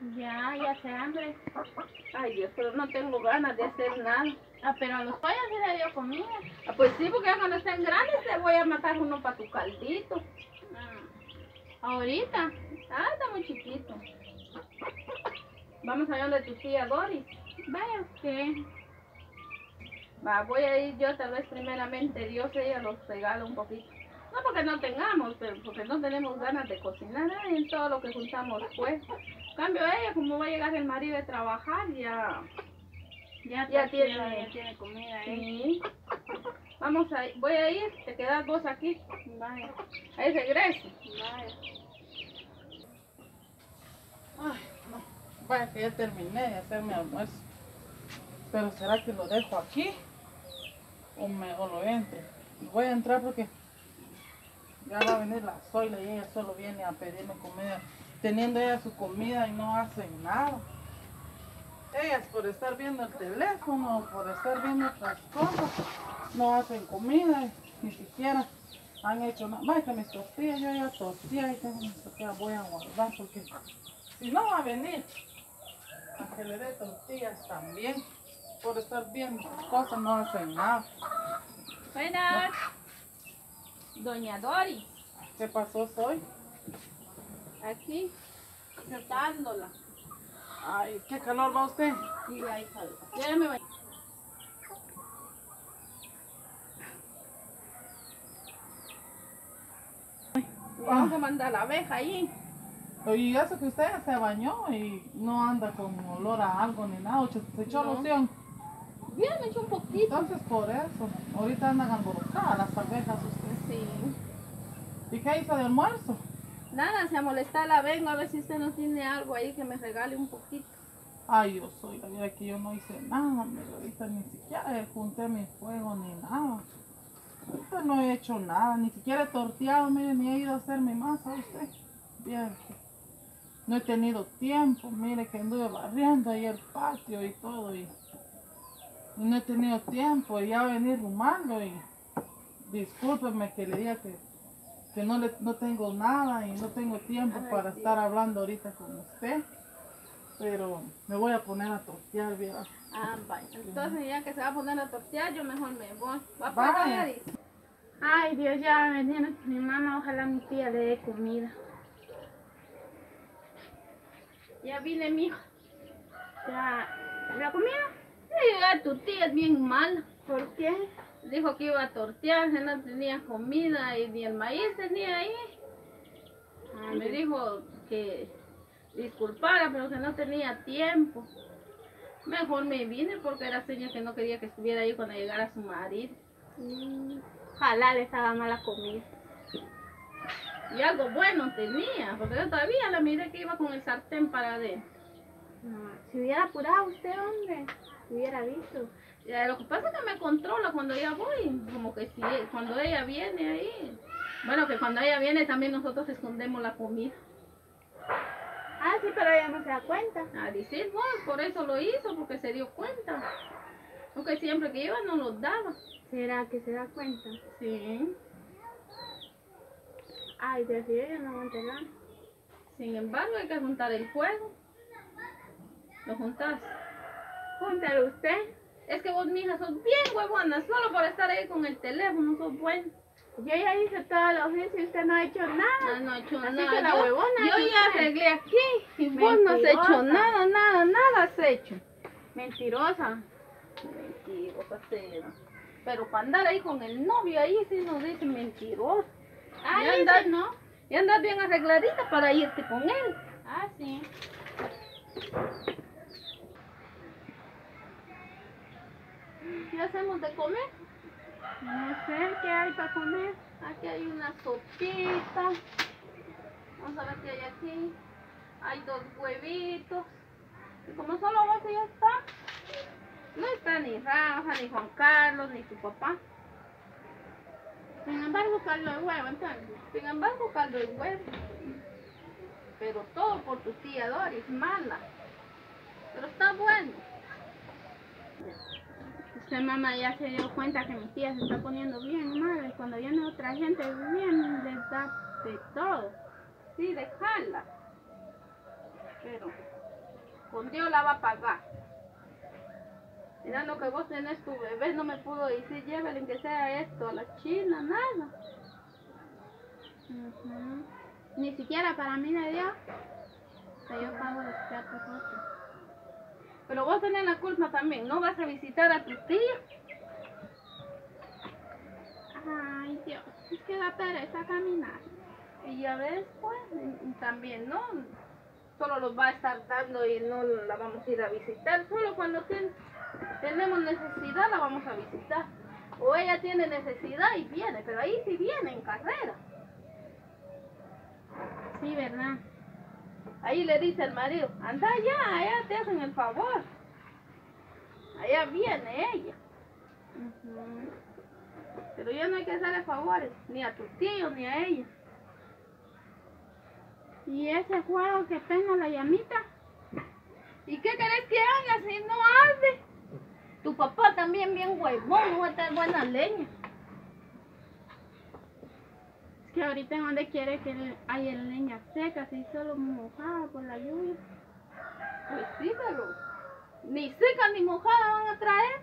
Ya se hambre. Ay, Dios, pero no tengo ganas de hacer nada. Ah, pero a los pollos sí le dio comida. Ah, pues sí, porque ya cuando estén grandes te voy a matar uno para tu caldito. Ahorita. Ah, está muy chiquito. Vamos allá donde tu tía Doris. Vaya usted. Va, voy a ir yo tal vez primeramente, Dios ella los regala un poquito. No porque no tengamos, pero porque no tenemos ganas de cocinar en todo lo que juntamos pues. En cambio ella, como va a llegar el marido de trabajar, ya tiene comida, Sí. Vamos a ir, voy a ir, te quedas vos aquí. Vaya. Ahí regreso. Vaya. Ay, no. Vaya que ya terminé de hacer mi almuerzo. Pero ¿será que lo dejo aquí? O lo entro. Voy a entrar porque ya va a venir la Zoila y ella solo viene a pedirme comida. Teniendo ella su comida y no hacen nada. Ellas por estar viendo el teléfono, por estar viendo otras cosas, no hacen comida, ni siquiera han hecho nada. Vaya que mis tortillas, yo ya tortilla y tengo mis tortillas, voy a guardar porque si no va a venir a que le dé tortillas también. Por estar viendo sus cosas no hacen nada. Buenas. Doña Doris, ¿Qué pasó hoy? aquí, sentándola. Ay, ¿qué calor va usted? Sí, ahí está. Ya me voy. Vamos a mandar la abeja ahí. Y eso que usted se bañó y no anda con olor a algo ni nada, se echó No. loción. Bien, me echó un poquito. Entonces por eso, ahorita andan alborotadas las abejas usted. Sí. ¿Y qué hizo de almuerzo? Nada, se molesta, vengo a ver si usted no tiene algo ahí que me regale un poquito. Ay, yo soy la vida que yo no hice nada, pero ahorita ni siquiera junté mi fuego ni nada. Ahorita no he hecho nada, ni siquiera he torteado, mire, ni he ido a hacer mi masa usted. Bien, no he tenido tiempo, mire que anduve barriendo ahí el patio y todo y no he tenido tiempo y ya venir rumando y discúlpeme que le diga que no tengo nada y no tengo tiempo para estar hablando ahorita con usted, pero me voy a poner a tortear, ¿verdad? Ah, vaya. Entonces ya que se va a poner a tortear, yo mejor me voy. ¿Va a Vaya. pagar? Ay, Dios, ya va a venir mi mamá. Ojalá mi tía le dé comida. Ya vine, mijo. Ya. ¿La comida? Sí, tu tía es bien mala. ¿Por qué? Dijo que iba a tortear, que no tenía comida y ni el maíz tenía ahí. Ay, Me dijo que disculpara, pero que no tenía tiempo. Mejor me vine porque era seña que no quería que estuviera ahí cuando llegara su marido. Ojalá le estaba mala comida. Y algo bueno tenía, porque yo todavía la miré que iba con el sartén para adentro. No, si hubiera apurado usted, hombre, hubiera visto. Ya, lo que pasa es que me controla cuando ya voy, como que si cuando ella viene ahí. Bueno, que cuando ella viene también nosotros escondemos la comida. Ah, sí, pero ella no se da cuenta. A decir vos, por eso lo hizo, porque se dio cuenta. Porque siempre que iba no los daba. ¿Será que se da cuenta? Sí. Ay, Dios, yo ya no aguanto nada. Sin embargo, hay que juntar el fuego. ¿Lo juntás? Júntalo usted. Es que vos, mija, sos bien huevona, solo por estar ahí con el teléfono, sos buena. Yo ya hice toda la oficio y usted no ha hecho nada. No he hecho Así nada. que la huevona Yo es ya usted. arreglé aquí y vos no has Mentirosa. hecho nada has hecho. Mentirosa. Mentirosa cero. Pero para andar ahí con el novio ahí sí nos dicen mentirosa. Ah, Ya dice, andas, ¿no? ya andas bien arregladita para irte con él. Ah, sí. ¿Qué hacemos de comer? No sé qué hay para comer. Aquí hay una sopita. Vamos a ver qué hay aquí. Hay 2 huevitos. Y como solo vos y ya está. No está ni Rafa, ni Juan Carlos, ni tu papá. Sin embargo, caldo de huevo, entonces. Sin embargo, caldo de huevo. Pero todo por tu tía Doris, mala. Pero está bueno. Usted, mamá, ya se dio cuenta que mi tía se está poniendo bien mala y cuando viene otra gente bien les da de todo. Sí, dejarla. Pero con Dios la va a pagar. Mirando que vos tenés tu bebé, no me pudo decir, llévele que sea esto a la China, nada. Ni siquiera para mí le dio. Que yo pago los platos otros. Pero vos tenés la culpa también, ¿no vas a visitar a tu tía? Ay, Dios, es que da pereza caminar. Y ya ves, pues, y también, ¿no? Solo los va a estar dando y no la vamos a ir a visitar. Solo cuando tenemos necesidad la vamos a visitar. O ella tiene necesidad y viene, pero ahí sí viene en carrera. Sí, ¿verdad? Ahí le dice el marido, anda allá te hacen el favor. Allá viene ella. Pero ya no hay que hacerle favores, ni a tus tíos ni a ella. ¿Y ese juego que pena la llamita? ¿Y qué querés que haga si no arde? Tu papá también bien huevón, no va a estar buena leña. Es que ahorita en donde quiere que haya leña seca, si solo mojada por la lluvia. Pues sí, pero ni seca ni mojada van a traer.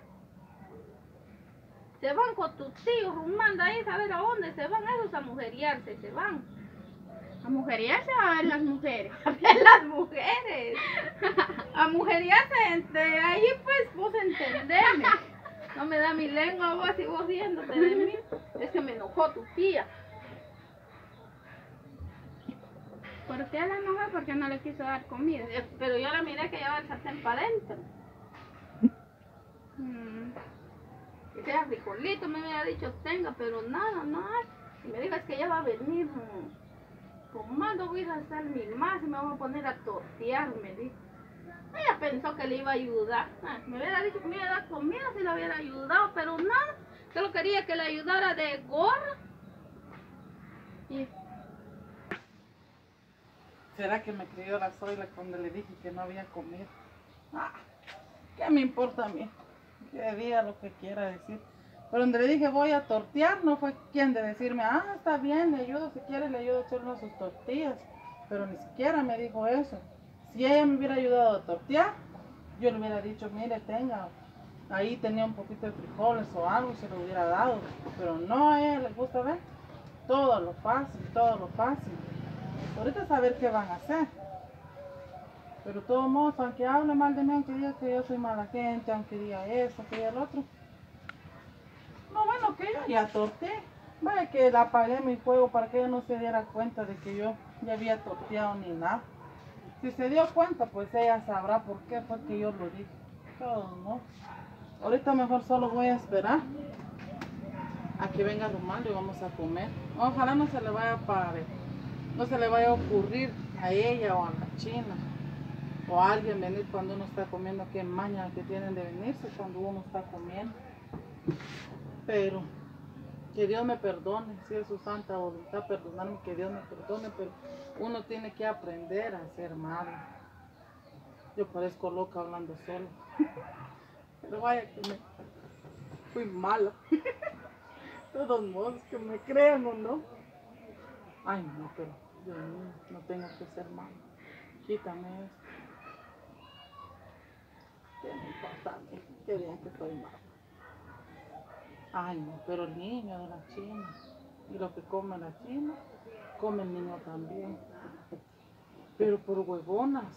Se van con tus tíos rumando ahí, saber a dónde se van esos a mujeriarse, se van. A mujeriarse o a ver las mujeres. A ver las mujeres. A mujeriarse entre ahí, pues vos entendeme. No me da mi lengua vos y vos riéndote de mí. Es que me enojó tu tía. ¿Por qué la enojó? Porque no le quiso dar comida. Pero yo la miré que lleva el sartén para adentro. Que sea frijolito, me había dicho tenga, pero nada, no hay. Y me dijo es que ella va a venir. ¿Cómo voy a hacer mi más y me voy a poner a tortear? Me dijo. Ella pensó que le iba a ayudar. Me hubiera dicho que me iba a dar comida si le hubiera ayudado, pero nada. Solo quería que le ayudara de gorra. Y ¿será que me creyó la Zoila cuando le dije que no había comido? ¿Qué me importa a mí? Que diga lo que quiera decir. Pero donde le dije voy a tortear, no fue quien de decirme, está bien, le ayudo, si quiere le ayudo a echar unas sus tortillas. Pero ni siquiera me dijo eso. Si ella me hubiera ayudado a tortear, yo le hubiera dicho, mire, tenga, ahí tenía un poquito de frijoles o algo, se lo hubiera dado. Pero no, a ella le gusta ver todo lo fácil, todo lo fácil. Ahorita saber qué van a hacer. Pero de todos modos, aunque hable mal de mí, aunque diga que yo soy mala gente, aunque diga eso, que diga el otro. No, bueno, que yo ya torteé. Vaya que la apagué mi fuego para que ella no se diera cuenta de que yo ya había torteado ni nada. Si se dio cuenta, pues ella sabrá por qué fue que yo lo dije. Todo, ¿no? Ahorita mejor solo voy a esperar a que venga Romaldo y vamos a comer. Ojalá no se le vaya no se le vaya a ocurrir a ella o a la China o a alguien venir cuando uno está comiendo. Qué maña que tienen de venirse cuando uno está comiendo. Pero que Dios me perdone, si es su santa voluntad perdonarme, que Dios me perdone, pero uno tiene que aprender a ser malo. Yo parezco loca hablando solo. Pero vaya que me fui mala. De todos modos, que me crean o no. Ay no, pero Dios mío, no tengo que ser malo. Quítame esto. ¿Qué me importa a mí? Qué bien que estoy mal. Ay no, pero el niño de la China, y lo que come la China, come el niño también. Pero por huevonas,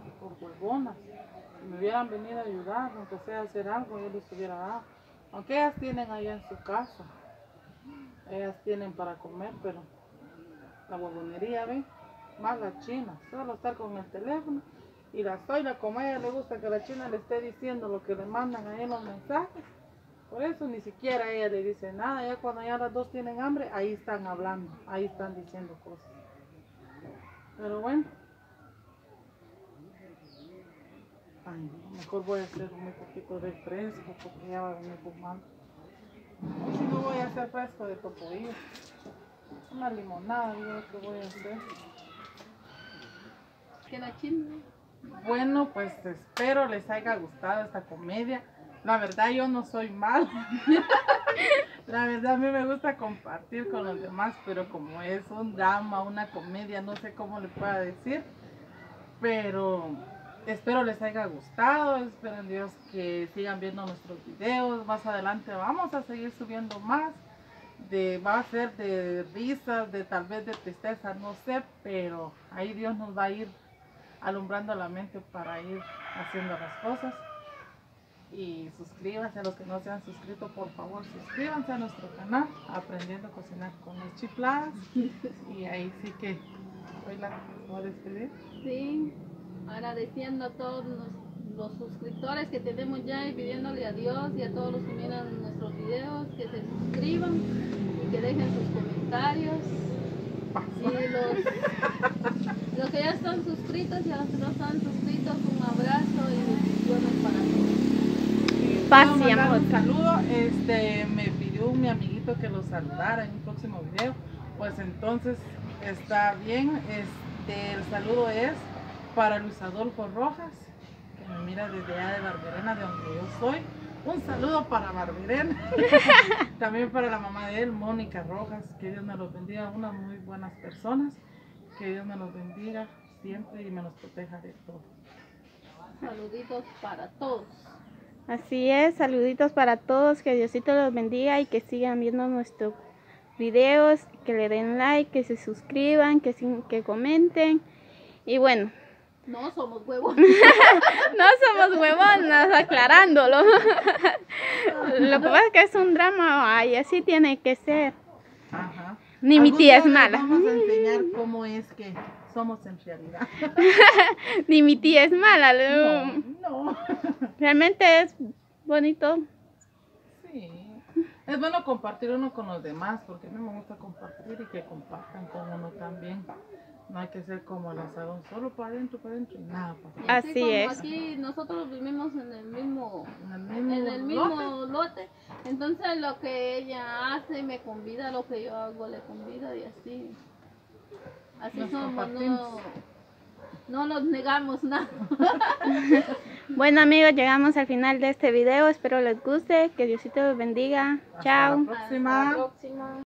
si me hubieran venido a ayudar, aunque sea a hacer algo, yo les hubiera dado. Aunque ellas tienen allá en su casa, ellas tienen para comer, pero la huevonería, ¿ven? Más la China, solo estar con el teléfono. Y la Zoila, como a ella le gusta que la China le esté diciendo lo que le mandan ahí en los mensajes, por eso ni siquiera ella le dice nada. Ya cuando ya las dos tienen hambre, ahí están hablando, ahí están diciendo cosas. Pero bueno, ay, no, mejor voy a hacer un poquito de fresco porque ya va a venir fumando. O si no, voy a hacer fresco de topoillo, una limonada, yo que voy a hacer. Que la China. Bueno, pues espero les haya gustado esta comedia. La verdad yo no soy mala. La verdad a mí me gusta compartir con los demás, pero como es un drama, una comedia, no sé cómo le pueda decir. Pero espero les haya gustado, espero en Dios que sigan viendo nuestros videos. Más adelante vamos a seguir subiendo más. Va a ser de risas, de tal vez de tristeza, no sé, pero ahí Dios nos va a ir alumbrando la mente para ir haciendo las cosas. Y suscríbanse a los que no se han suscrito, por favor suscríbanse a nuestro canal Aprendiendo a Cocinar con las Chifladas. Y ahí sí que hoy la voy a despedir. Sí, agradeciendo a todos los suscriptores que tenemos ya y pidiéndole a Dios y a todos los que miran nuestros videos que se suscriban y que dejen sus comentarios. Y los que ya están suscritos y a los que no están suscritos, un abrazo y bendiciones para todos. Paz y Quiero mandar amor. un saludo, me pidió mi amiguito que lo saludara en un próximo video, pues entonces está bien. El saludo es para Luis Adolfo Rojas, que me mira desde allá de Barberena, de donde yo soy. Un saludo para Barberena. También para la mamá de él, Mónica Rojas. Que Dios me los bendiga, unas muy buenas personas. Que Dios me los bendiga siempre y me los proteja de todo. Saluditos para todos. Así es, saluditos para todos, que Diosito los bendiga y que sigan viendo nuestros videos, que le den like, que se suscriban, que comenten. Y bueno, No somos huevos. no somos huevonas, aclarándolo. Lo que pasa es que es un drama, y así tiene que ser. Ajá. Ni mi Algún tía día es les mala. Vamos a enseñar cómo es que somos en realidad. Ni mi tía es mala. No. Realmente es bonito. Sí. Es bueno compartir uno con los demás, porque a mí me gusta compartir y que compartan con uno también. No hay que ser como el asadón, solo para adentro y nada para Así como es. aquí nosotros vivimos en el mismo lote. mismo lote, entonces lo que ella hace me convida, lo que yo hago le convido y así Nos somos, compartimos. no nos negamos nada. Bueno amigos, llegamos al final de este video. Espero les guste. Que Diosito los bendiga. Hasta Chao. la próxima. Hasta la próxima.